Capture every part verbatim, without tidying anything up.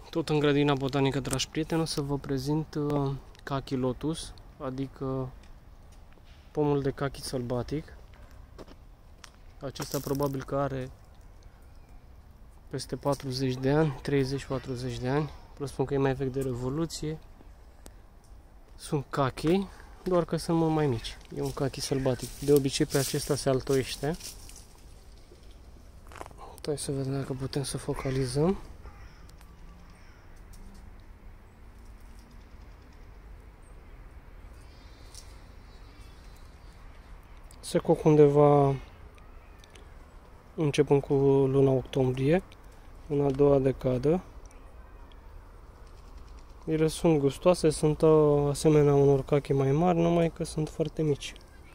Tot în grădina botanică, dragi prieteni, o să vă prezint uh, Kaki Lotus, adică pomul de kaki sălbatic. Acesta probabil că are peste patruzeci de ani, treizeci patruzeci de ani. Vă spun că e mai vechi de Revoluție. Sunt kaki, doar că sunt mult mai mici. E un kaki sălbatic. De obicei pe acesta se altoiește. Hai să vedem dacă putem să focalizăm. Se coc undeva începând cu luna octombrie, în a doua decadă. Ele sunt gustoase, sunt asemenea unor kaki mai mari, numai că sunt foarte mici.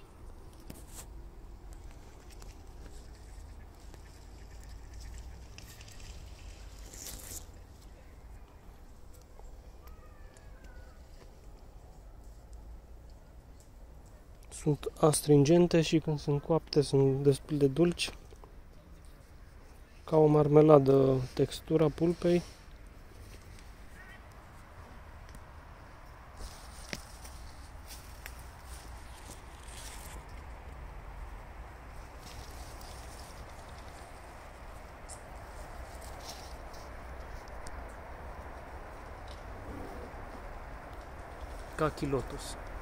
Sunt astringente și când sunt coapte sunt destul de dulci. Ca o marmeladă textura pulpei. Kaki Lotus.